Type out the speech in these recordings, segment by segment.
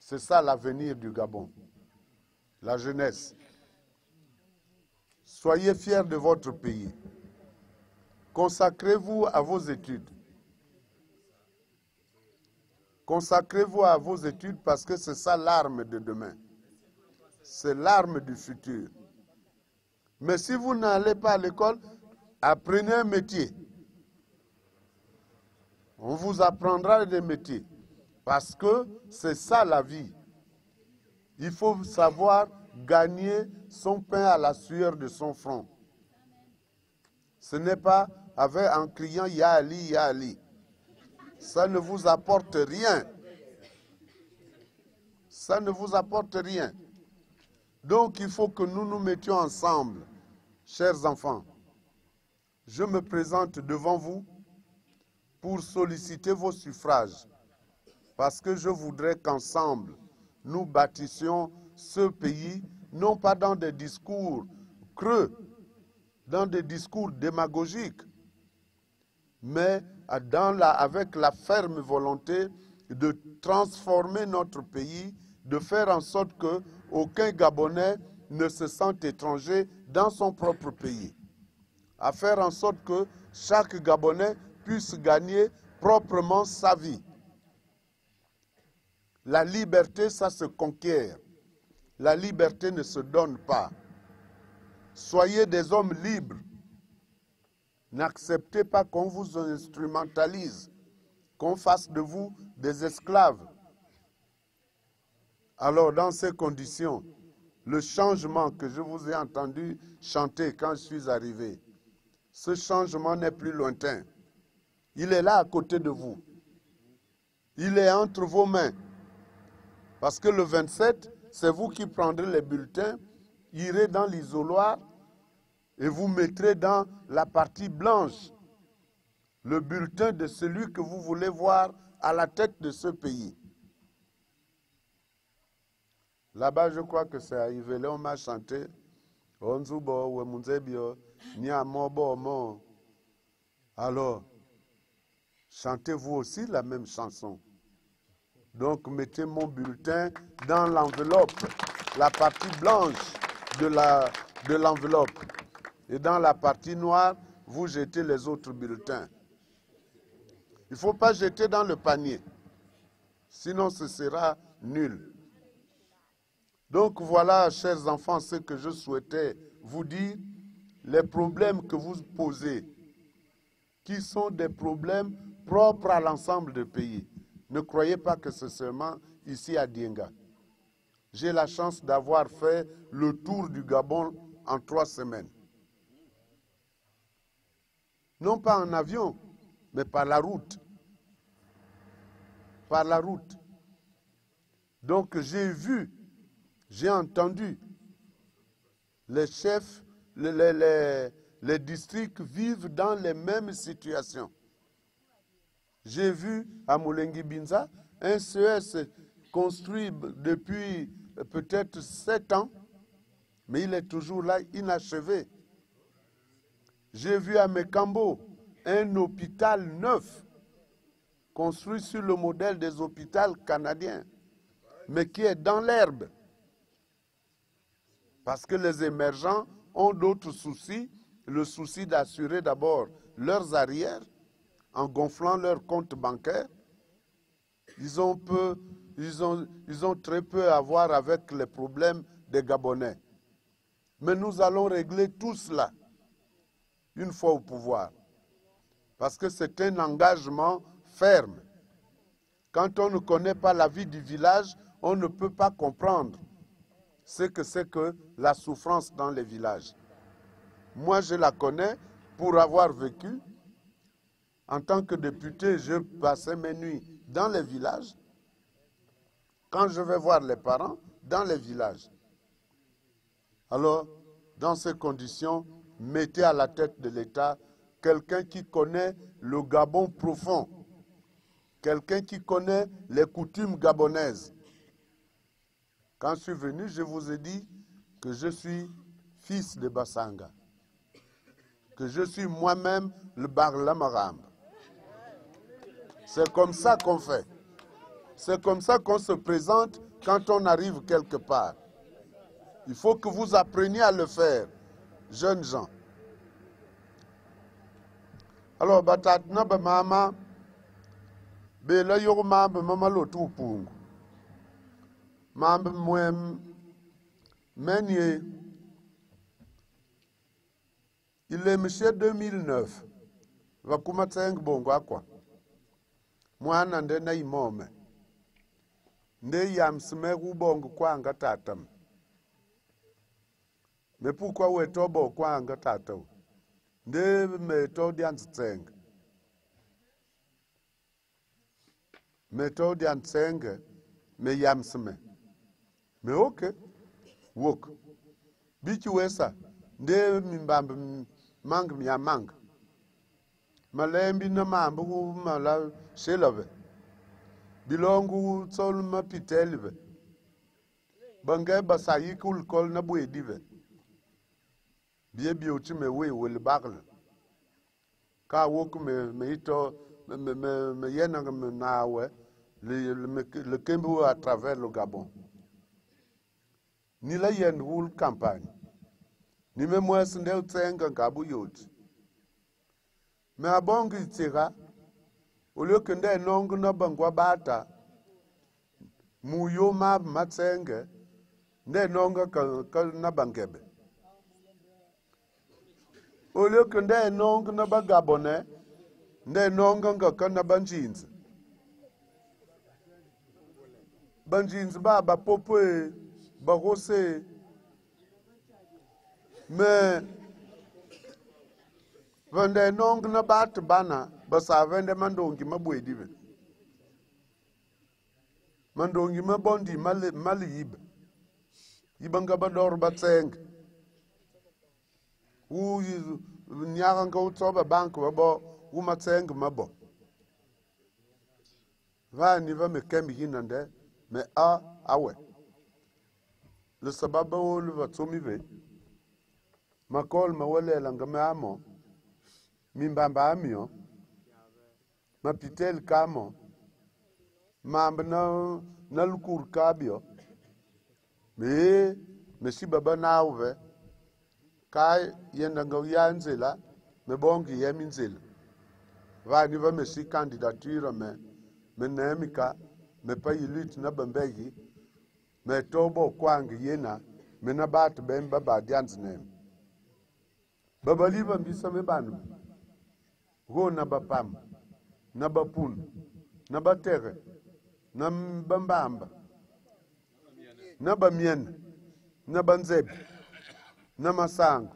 C'est ça l'avenir du Gabon, la jeunesse. Soyez fiers de votre pays. Consacrez-vous à vos études. Consacrez-vous à vos études parce que c'est ça l'arme de demain. C'est l'arme du futur. Mais si vous n'allez pas à l'école, apprenez un métier. On vous apprendra des métiers. Parce que c'est ça la vie. Il faut savoir gagner son pain à la sueur de son front. Ce n'est pas avec en criant Ya Ali, Ya Ali. Ça ne vous apporte rien. Ça ne vous apporte rien. Donc il faut que nous nous mettions ensemble, chers enfants. Je me présente devant vous pour solliciter vos suffrages, parce que je voudrais qu'ensemble, nous bâtissions ce pays, non pas dans des discours creux, dans des discours démagogiques, mais avec la ferme volonté de transformer notre pays, de faire en sorte qu'aucun Gabonais ne se sente étranger dans son propre pays, à faire en sorte que chaque Gabonais puisse gagner proprement sa vie. La liberté, ça se conquiert. La liberté ne se donne pas. Soyez des hommes libres. N'acceptez pas qu'on vous instrumentalise, qu'on fasse de vous des esclaves. Alors, dans ces conditions, le changement que je vous ai entendu chanter quand je suis arrivé, ce changement n'est plus lointain. Il est là à côté de vous. Il est entre vos mains. Parce que le 27, c'est vous qui prendrez les bulletins, irez dans l'isoloir et vous mettrez dans la partie blanche le bulletin de celui que vous voulez voir à la tête de ce pays. Là-bas, je crois que c'est à Yvelé, on m'a chanté « Onzubo, Wemunzebio, Niamobo, ». Alors, chantez-vous aussi la même chanson. Donc, mettez mon bulletin dans l'enveloppe, la partie blanche de l'enveloppe. Et dans la partie noire, vous jetez les autres bulletins. Il ne faut pas jeter dans le panier, sinon ce sera nul. Donc voilà, chers enfants, ce que je souhaitais vous dire, les problèmes que vous posez, qui sont des problèmes propres à l'ensemble du pays. Ne croyez pas que c'est seulement ici à Dienga. J'ai la chance d'avoir fait le tour du Gabon en 3 semaines. Non pas en avion, mais par la route. Par la route. Donc j'ai vu, j'ai entendu les chefs, les districts vivent dans les mêmes situations. J'ai vu à Moulengi Binza un CES construit depuis peut-être 7 ans, mais il est toujours là, inachevé. J'ai vu à Mekambo un hôpital neuf, construit sur le modèle des hôpitaux canadiens, mais qui est dans l'herbe. Parce que les émergents ont d'autres soucis, le souci d'assurer d'abord leurs arrières, en gonflant leurs comptes bancaires. Ils ont très peu à voir avec les problèmes des Gabonais. Mais nous allons régler tout cela une fois au pouvoir. Parce que c'est un engagement ferme. Quand on ne connaît pas la vie du village, on ne peut pas comprendre ce que c'est que la souffrance dans les villages. Moi, je la connais pour avoir vécu. En tant que député, je passais mes nuits dans les villages. Quand je vais voir les parents, dans les villages. Alors, dans ces conditions, mettez à la tête de l'État quelqu'un qui connaît le Gabon profond, quelqu'un qui connaît les coutumes gabonaises. Quand je suis venu, je vous ai dit que je suis fils de Bassanga, que je suis moi-même le Barlamaram. C'est comme ça qu'on fait. C'est comme ça qu'on se présente quand on arrive quelque part. Il faut que vous appreniez à le faire, jeunes gens. Alors, batat na ba mama, be la yo ma ba mama lo tu pungu. Mamba mwem menye. Il est monsieur 2009. Va kumatsenga bongo akwa. Mwana nde na imome. Nde yamsime kubongo kwanga tatam. Mais pourquoi ou etobo kwanga tatam? Nde meto diansenga. Meto diansenga me yamsime. Mais ok. Wok. Bichi wesa. Nde mimbamba mang miyamanga. Malembi na mambu mala shelave. Bilongu tsol ma pitelve. Bange basayi kul kol na buedive. Bie bioti me we wel bagle. Ka wok me ito me yena me nawe le kembu à travers le Gabon. Ni la yen wul campagne. Ni me mwese ndel tsenga ngabu yoti. Me abongi tira. Au lieu que nde nong na bangwa bata. Muyo mab matsenge. Nde nonga ka na bangebe. Au lieu que nde nong na bagabone. Nde nonga nga ka na banjinzi. Banjinzi ba popoe. Ba rose. Mais vende nong na bat bana basa vende mandongi mabwedive. Mandongi mabondi malib. Ibanga bador batseng. U nyaranga utsoba bank babo u matseng mabo. Va ni va me kemi hinande me awe. Le sababa olu vatsomive. Makol mawale langame amo. Mimbamba amio. Mapitel kamo. Mamba na lukur kabio. Me si baba nauve. Kai yenda ngawya nzela. Me bongi yemi nzela. Va niva me si candidature me nemika. Me pa yilit na bambegi. Me tobo kwangi yena. Me na bat bemba ba dianznem. Baba liva mbisa me banu. Go na bapam. Na bapun. Na batere. Na bambamba. Na bamien. Na banzebi. Na masango.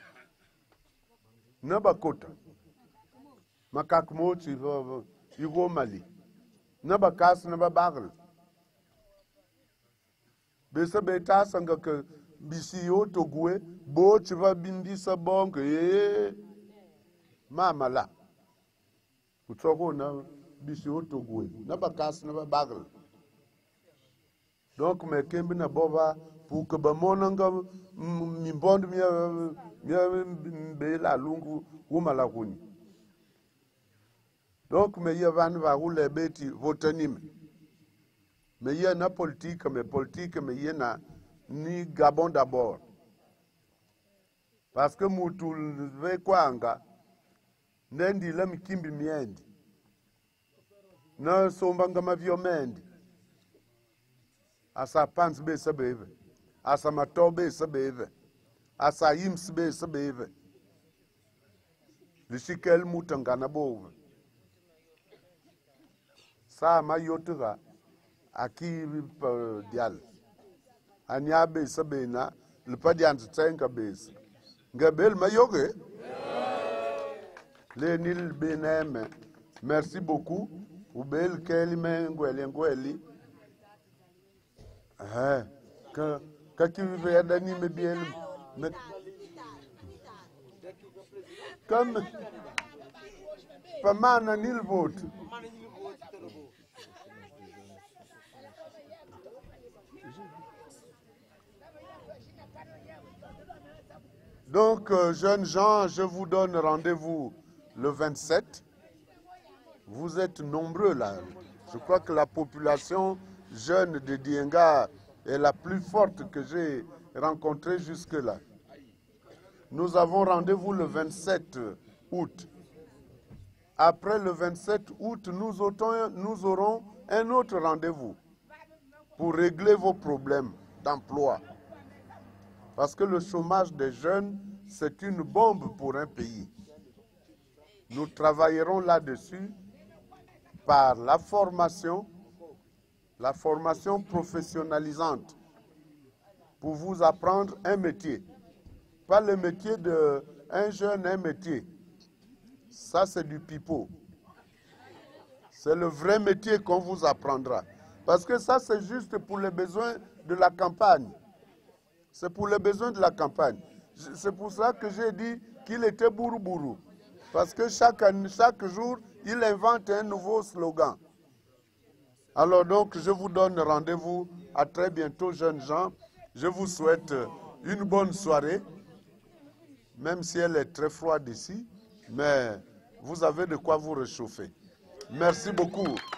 Na bakota. Makakmochi yugo mali. Na bakas na babagal. Besa beta sanga ke bisi yo togwe bo chiva bindi sa bonke mama la. Utsoko na bisi yo togwe na bakas na babagal. Donc me kembi na bova pour que ba monanga mi bond mi be la lungu umala kuni. Donc me yavan va rouler beti votanim. Me y na politique me y na ni Gabon d'abord. Parce que mutul ve kwanga nendi la mikimbi miendi. Na sombanga mavio mendi. Asa pants be sabeve. Asa matobe sabeve. Asa ims be sabeve. Lishikel mutanga na bove. Sa ma yotura aki dial. Anya be sabena le padian tsenga base. Gabel mayoge. Lenil beneme. Merci beaucoup. Ubel kelime ngweli. Quand tu veux d'animer bien, comme pas mal ni le vote. Donc, jeunes gens, je vous donne rendez-vous le 27. Vous êtes nombreux là. Je crois que la population jeune de Dienga est la plus forte que j'ai rencontrée jusque-là. Nous avons rendez-vous le 27 août. Après le 27 août, nous aurons un autre rendez-vous pour régler vos problèmes d'emploi. Parce que le chômage des jeunes, c'est une bombe pour un pays. Nous travaillerons là-dessus par la formation professionnalisante pour vous apprendre un métier. Pas le métier d'un jeune, un métier. Ça, c'est du pipeau. C'est le vrai métier qu'on vous apprendra. Parce que ça, c'est juste pour les besoins de la campagne. C'est pour les besoins de la campagne. C'est pour ça que j'ai dit qu'il était bourou-bourou. Parce que chaque jour, il invente un nouveau slogan. Alors donc, je vous donne rendez-vous à très bientôt, jeunes gens. Je vous souhaite une bonne soirée, même si elle est très froide ici, mais vous avez de quoi vous réchauffer. Merci beaucoup.